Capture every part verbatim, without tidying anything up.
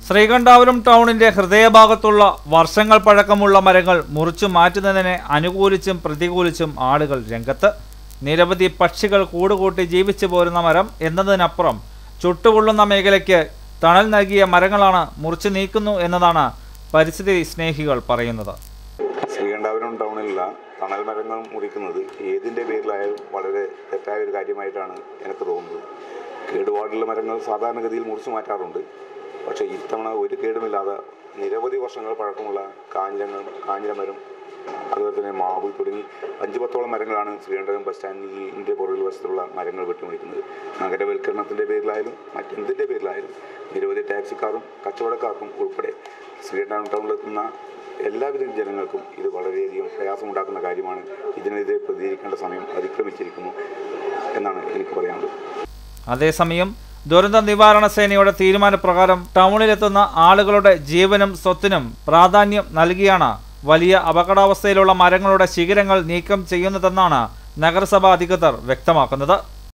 ശ്രീകണ്ഠാപുരം ടൗണിന്റെ ഹൃദയഭാഗത്തുള്ള വർഷങ്ങൾ പഴക്കമുള്ള മരങ്ങൾ മുറിച്ചു മാറ്റുന്നതിനെ അനുകൂലിച്ചും പ്രതികൂലിച്ചും ആളുകൾ രംഗത്ത്. നിരവധി പക്ഷികൾ കൂടുകൂട്ടി ജീവിച്ചു പോരുന്ന മരം എന്നതിനപ്പുറം ചുട്ടുകൊള്ളുന്ന മേഖലയ്ക്ക് തണൽ നൽകിയ മരങ്ങളാണ് മുറിച്ചു നീക്കുന്നു എന്നതാണ് പരിസ്ഥിതി സ്നേഹികൾ പറയുന്നത്. ശ്രീകണ്ഠാപുരം ടൗണിലുള്ള തണൽ മരങ്ങൾ മുറിക്കുന്നത് ഏതിൻ്റെ പേരിലായാലും വളരെ തെറ്റായ ഒരു കാര്യമായിട്ടാണ് എനിക്ക് തോന്നുന്നത്. കേടുപാടുള്ള മരങ്ങൾ സാധാരണഗതിയിൽ മുറിച്ചു മാറ്റാറുണ്ട്. പക്ഷേ ഇത്തവണ ഒരു കേടുമില്ലാതെ നിരവധി വർഷങ്ങൾ പഴക്കമുള്ള കാഞ്ഞിരങ്ങൾ കാഞ്ഞിരമരം അതുപോലെ തന്നെ മാവ് തുടങ്ങി അഞ്ച് പത്തോളം മരങ്ങളാണ് ശ്രീകണ്ഠപുരം ബസ് സ്റ്റാൻഡിൻ്റെ പുറകിൽ വശത്തുള്ള മരങ്ങൾ വെട്ടിമുറിക്കുന്നത്. നഗരവൽക്കരണത്തിൻ്റെ പേരിലായാലും മറ്റെന്തിൻ്റെ പേരിലായാലും നിരവധി ടാക്സിക്കാർക്കും കച്ചവടക്കാർക്കും ഉൾപ്പെടെ ശ്രീകണ്ഠപുരം ടൗണിലെത്തുന്ന എല്ലാവിധ ജനങ്ങൾക്കും ഇത് വളരെയധികം പ്രയാസമുണ്ടാക്കുന്ന കാര്യമാണ്. ഇതിനെതിരെ പ്രതികരിക്കേണ്ട സമയം അതിക്രമിച്ചിരിക്കുന്നു എന്നാണ് എനിക്ക് പറയാനുള്ളത്. അതേസമയം ദുരന്ത നിവാരണ സേനയുടെ തീരുമാനപ്രകാരം ടൗണിലെത്തുന്ന ആളുകളുടെ ജീവനും സ്വത്തിനും പ്രാധാന്യം നൽകിയാണ് വലിയ അപകടാവസ്ഥയിലുള്ള മരങ്ങളുടെ ശിഖരങ്ങൾ നീക്കം ചെയ്യുന്നതെന്നാണ് നഗരസഭാ അധികൃതർ വ്യക്തമാക്കുന്നത്.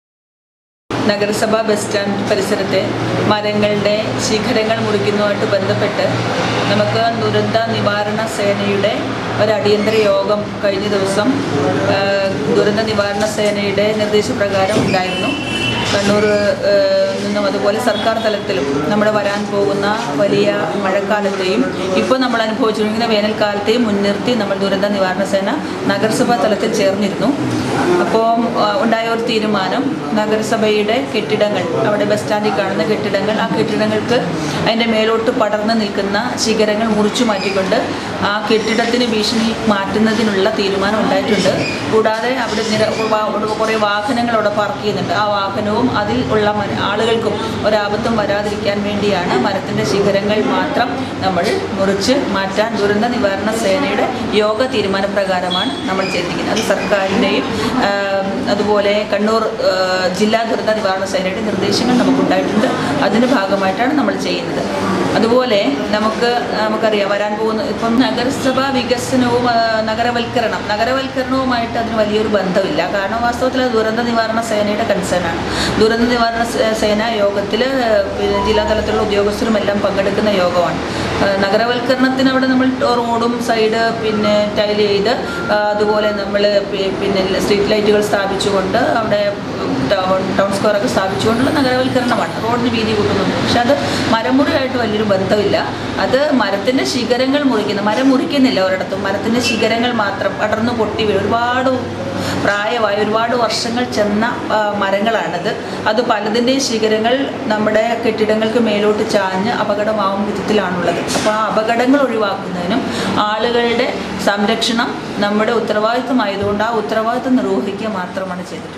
നഗരസഭാ ബസ് സ്റ്റാൻഡ് പരിസരത്തെ മരങ്ങളുടെ ശിഖരങ്ങൾ മുറിക്കുന്നതുമായിട്ട് ബന്ധപ്പെട്ട് നമുക്ക് ദുരന്ത നിവാരണ സേനയുടെ ഒരു അടിയന്തര യോഗം കഴിഞ്ഞ ദിവസം ദുരന്ത നിവാരണ സേനയുടെ നിർദ്ദേശപ്രകാരം ഉണ്ടായിരുന്നു. കണ്ണൂർ നിന്നും അതുപോലെ സർക്കാർ തലത്തിലും നമ്മുടെ വരാൻ പോകുന്ന വലിയ മഴക്കാലത്തെയും ഇപ്പോൾ നമ്മൾ അനുഭവിച്ചുകൊണ്ടിരിക്കുന്ന വേനൽക്കാലത്തെയും മുൻനിർത്തി നമ്മൾ ദുരന്ത നിവാരണ സേന നഗരസഭാ തലത്തിൽ ചേർന്നിരുന്നു. അപ്പോൾ ഉണ്ടായ ഒരു തീരുമാനം നഗരസഭയുടെ കെട്ടിടങ്ങൾ, അവിടെ ബസ് സ്റ്റാൻഡിൽ കാണുന്ന കെട്ടിടങ്ങൾ, ആ കെട്ടിടങ്ങൾക്ക് അതിൻ്റെ മേലോട്ട് പടർന്നു നിൽക്കുന്ന ശിഖരങ്ങൾ മുറിച്ചു മാറ്റിക്കൊണ്ട് ആ കെട്ടിടത്തിന് ഭീഷണി മാറ്റുന്നതിനുള്ള തീരുമാനം ഉണ്ടായിട്ടുണ്ട്. കൂടാതെ അവിടെ നിര കുറേ വാഹനങ്ങൾ അവിടെ പാർക്ക് ചെയ്യുന്നുണ്ട്. ആ വാഹനവും അതിൽ ഉള്ള ആളുകൾക്കും ഒരാപത്തും വരാതിരിക്കാൻ വേണ്ടിയാണ് മരത്തിൻ്റെ ശിഖരങ്ങൾ മാത്രം നമ്മൾ മുറിച്ച് മാറ്റാൻ ദുരന്ത നിവാരണ സേനയുടെ യോഗ തീരുമാനപ്രകാരമാണ് നമ്മൾ ചെയ്തിരിക്കുന്നത്. അത് സർക്കാരിൻ്റെയും അതുപോലെ കണ്ണൂർ ജില്ലാ ദുരന്ത നിവാരണ സേനയുടെ നിർദ്ദേശങ്ങൾ നമുക്കുണ്ടായിട്ടുണ്ട്. അതിൻ്റെ ഭാഗമായിട്ടാണ് നമ്മൾ ചെയ്യുന്നത്. അതുപോലെ നമുക്ക് നമുക്കറിയാം വരാൻ പോകുന്ന ഇപ്പം നഗരസഭാ വികസനവും നഗരവൽക്കരണം നഗരവൽക്കരണവുമായിട്ട് അതിന് വലിയൊരു ബന്ധമില്ല. കാരണം വാസ്തവത്തിൽ അത് ദുരന്ത നിവാരണ സേനയുടെ കൺസേണാണ്. ദുരന്ത നിവാരണ സേന യോഗത്തിൽ ജില്ലാ തലത്തിലുള്ള ഉദ്യോഗസ്ഥരും എല്ലാം പങ്കെടുക്കുന്ന യോഗമാണ്. നഗരവൽക്കരണത്തിന് അവിടെ നമ്മൾ റോഡും സൈഡ് പിന്നെ ടൈൽ ചെയ്ത് അതുപോലെ നമ്മൾ പിന്നെ സ്ട്രീറ്റ് ലൈറ്റുകൾ സ്ഥാപിച്ചുകൊണ്ട് അവിടെ ടൗൺ സ്ക്വയറൊക്കെ സ്ഥാപിച്ചുകൊണ്ടുള്ള നഗരവൽക്കരണമാണ്. റോഡിന് വീതി കൂട്ടുന്നുണ്ട്. പക്ഷെ അത് മരമുറിയായിട്ട് വലിയൊരു ബന്ധമില്ല. അത് മരത്തിൻ്റെ ശിഖരങ്ങൾ മുറിക്കുന്ന മരം മുറിക്കുന്നില്ല ഒരിടത്തും. മരത്തിൻ്റെ ശിഖരങ്ങൾ മാത്രം പടർന്നു പൊട്ടി വീഴും. ഒരുപാട് പ്രായമായ ഒരുപാട് വർഷങ്ങൾ ചെന്ന മരങ്ങളാണിത്. അത് പലതിൻ്റെയും ശിഖരങ്ങൾ നമ്മുടെ കെട്ടിടങ്ങൾക്ക് മേലോട്ട് ചാഞ്ഞ് അപകടമാവും വിധത്തിലാണുള്ളത്. അപ്പോൾ ആ അപകടങ്ങൾ ഒഴിവാക്കുന്നതിനും ആളുകളുടെ സംരക്ഷണം നമ്മുടെ ഉത്തരവാദിത്വമായതുകൊണ്ട് ആ ഉത്തരവാദിത്വം നിർവഹിക്കുക മാത്രമാണ് ചെയ്തിട്ടുള്ളത്.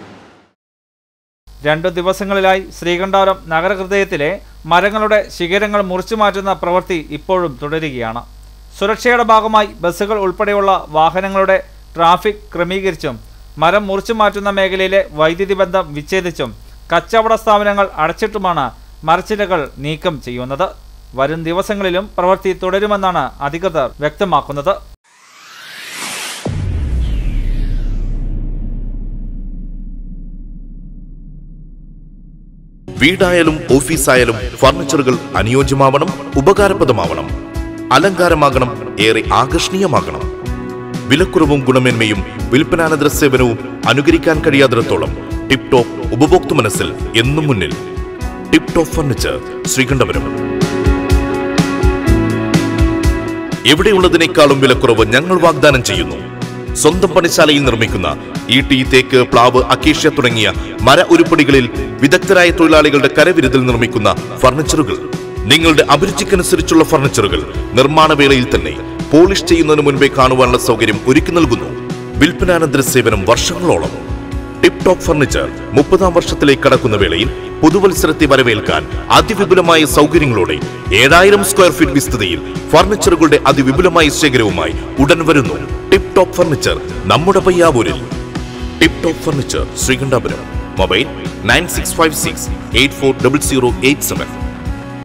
രണ്ടു ദിവസങ്ങളിലായി ശ്രീകണ്ഠാപുരം നഗരഹൃദയത്തിലെ മരങ്ങളുടെ ശിഖരങ്ങൾ മുറിച്ചു മാറ്റുന്ന പ്രവൃത്തി ഇപ്പോഴും തുടരുകയാണ്. സുരക്ഷയുടെ ഭാഗമായി ബസ്സുകൾ ഉൾപ്പെടെയുള്ള വാഹനങ്ങളുടെ ട്രാഫിക് ക്രമീകരിച്ചും മരം മുറിച്ചു മാറ്റുന്ന മേഖലയിലെ വൈദ്യുതി ബന്ധം വിച്ഛേദിച്ചും കച്ചവട സ്ഥാപനങ്ങൾ അടച്ചിട്ടുമാണ് മരച്ചില്ലകൾ നീക്കം ചെയ്യുന്നത്. വരും ദിവസങ്ങളിലും പ്രവൃത്തി തുടരുമെന്നാണ് അധികൃതർ വ്യക്തമാക്കുന്നത്. വീടായാലും ഓഫീസായാലും ഫർണിച്ചറുകൾ അനുയോജ്യമാവണം, ഉപകാരപ്രദമാവണം, അലങ്കാരമാകണം, ഏറെ ആകർഷണീയമാകണം. വിലക്കുറവും ഗുണമേന്മയും വിൽപ്പനാനന്തര സേവനവും അനുകരിക്കാൻ കഴിയാത്തിടത്തോളം ടിപ് ടോപ്പ് ഉപഭോക്തൃ മനസ്സിൽ എന്നും മുന്നിൽ. Tip top furniture, Sreekandapuram. എവിടെയുള്ളതിനേക്കാളും വിലക്കുറവ് ഞങ്ങൾ വാഗ്ദാനം ചെയ്യുന്നു. സ്വന്തം പണിശാലയിൽ നിർമ്മിക്കുന്ന ഈട്ടി, തേക്ക്, പ്ലാവ്, അക്കേഷ്യ തുടങ്ങിയ മര ഉരുപ്പടികളിൽ വിദഗ്ധരായ തൊഴിലാളികളുടെ കരവിരുതിൽ നിർമ്മിക്കുന്ന ഫർണിച്ചറുകൾ. നിങ്ങളുടെ അഭിരുചിക്കനുസരിച്ചുള്ള ഫർണിച്ചറുകൾ നിർമ്മാണ വേളയിൽ തന്നെ പോളിഷ് ചെയ്യുന്നതിന് മുൻപേ കാണുവാനുള്ള സൗകര്യം ഒരുക്കി നൽകുന്നു. വിൽപ്പനാനന്തര സേവനം വർഷങ്ങളോളം. ടിപ് ടോപ്പ് ഫർണിച്ചർ മുപ്പതാം വർഷത്തിലേക്ക് കടക്കുന്ന വേളയിൽ പുതുവത്സരത്തെ വരവേൽക്കാൻ അതിവിപുലമായ സൗകര്യങ്ങളോടെ ഏഴായിരം സ്ക്വയർ ഫീറ്റ് വിസ്തൃതിയിൽ ഫർണിച്ചറുകളുടെ അതിവിപുലമായ ശേഖരവുമായി ഉടൻ വരുന്നു. ടിപ് ടോപ്പ് ഫർണിച്ചർ, നമ്മുടെ പയ്യാവൂരിൽ. Tip top furniture, Sreekandapuram. Mobile nine six five six eight four double zero eight seven.